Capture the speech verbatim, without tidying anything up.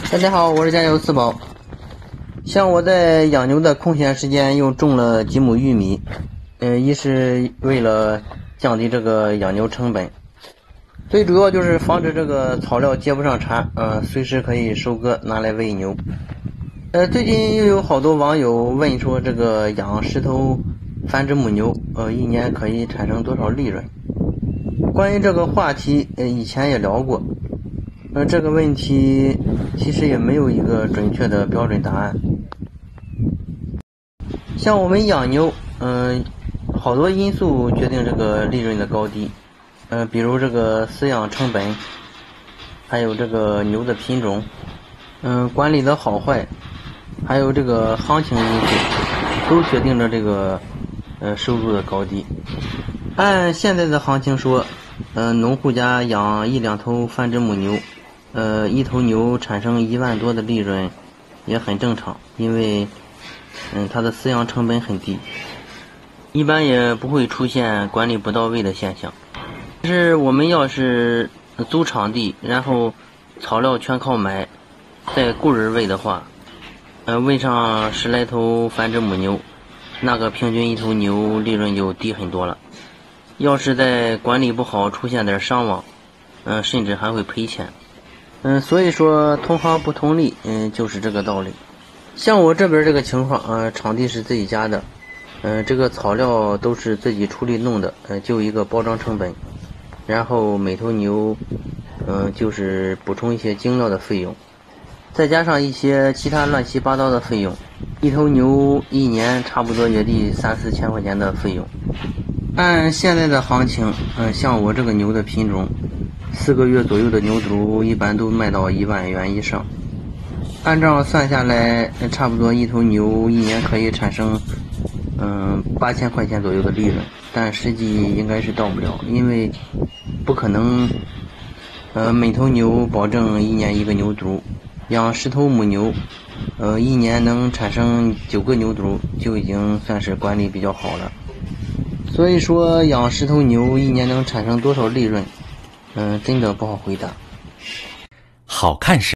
大家好，我是家有四宝。像我在养牛的空闲时间又种了几亩玉米，嗯，一是为了降低这个养牛成本，最主要就是防止这个草料接不上茬，嗯，随时可以收割拿来喂牛。呃，最近又有好多网友问说，这个养十头繁殖母牛，呃，一年可以产生多少利润？关于这个话题，呃，以前也聊过。呃，这个问题其实也没有一个准确的标准答案。像我们养牛，嗯、呃，好多因素决定这个利润的高低，嗯、呃，比如这个饲养成本，还有这个牛的品种，嗯、呃，管理的好坏，还有这个行情因素，都决定着这个呃收入的高低。按现在的行情说，呃，农户家养一两头繁殖母牛。呃，一头牛产生一万多的利润也很正常，因为嗯，它的饲养成本很低，一般也不会出现管理不到位的现象。但是我们要是租场地，然后草料全靠买，再雇人喂的话，呃，喂上十来头繁殖母牛，那个平均一头牛利润就低很多了。要是在管理不好，出现点伤亡，嗯、呃，甚至还会赔钱。嗯，所以说同行不同利，嗯，就是这个道理。像我这边这个情况，呃，场地是自己家的，嗯、呃，这个草料都是自己出力弄的，呃，就一个包装成本，然后每头牛，嗯、呃，就是补充一些精料的费用，再加上一些其他乱七八糟的费用，一头牛一年差不多也得三四千块钱的费用。按现在的行情，嗯、呃，像我这个牛的品种。四个月左右的牛犊一般都卖到一万元以上，按照算下来，差不多一头牛一年可以产生嗯八千块钱左右的利润，但实际应该是到不了，因为不可能呃每头牛保证一年一个牛犊，养十头母牛，呃一年能产生九个牛犊就已经算是管理比较好了。所以说养十头牛一年能产生多少利润？嗯，真的不好回答。 好看是。